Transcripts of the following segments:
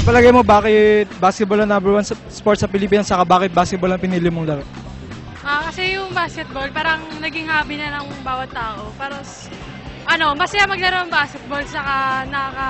Palagay mo, bakit basketball ang number one sport sa Pilipinas, saka bakit basketball ang pinili mong laro? Kasi yung basketball, parang naging hobby na ng bawat tao. Parang, masaya maglaro ng basketball, saka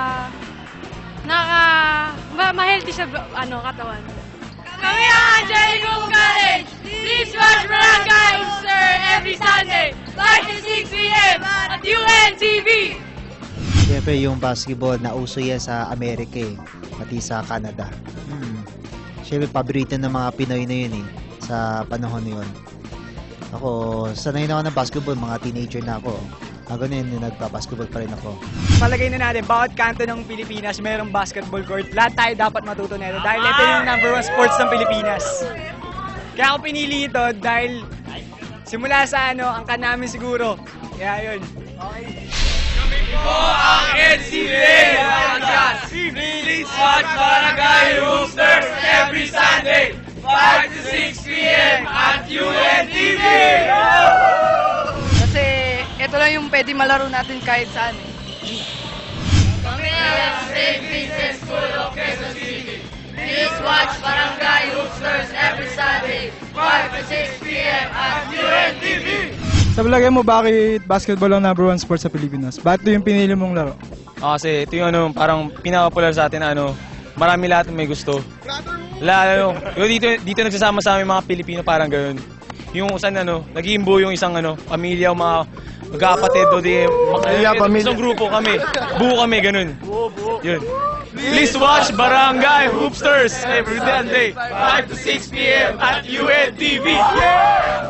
ma-healthy siya, katawan. Kami ang Angelico College! Please watch Barangay Hooster every Sunday, 5 to 6 p.m. at UNTV! Siyempre yung basketball na uso yan sa Amerika pati sa Canada. Siyempre paborito ng mga Pinoy na yun sa panahon na yun. Ako, sanay na ako ng basketball, mga teenager na ako. Ganun nagpa-basketball pa rin ako. Palagay na natin, bawat kanto ng Pilipinas mayroong basketball court. Lahat tayo dapat matuto nito dahil ito yung number one sports ng Pilipinas. Kaya ako pinili ito dahil simula sa angkan namin siguro. Kaya yun. Okay. Kami po ang NCBA Podcast. Please watch Barangay Hoopsters every Sunday, 5 to 6 p.m. at UNTV! Kasi ito lang yung pwede malaro natin kahit saan. Kami ang St. Vincent School of Quezon City. Please watch Barangay Hoopsters every Sunday, 5 to 6 p.m. at UNTV! Sa palagay mo, bakit basketball ang number one sport sa Pilipinas? Bakit ito yung pinili mong laro? Kasi ito yung parang pinaka-popular sa atin na marami lahat may gusto. Lalo, dito nagsasama sa amin mga Pilipino parang gano'n. Yung saan naging buo yung isang pamilya o mga magkakapatid o isang grupo kami. Buo kami, gano'n. Yun. Please watch Barangay Hoopsters every Sunday, 5 to 6 p.m. at UNTV! Yeah!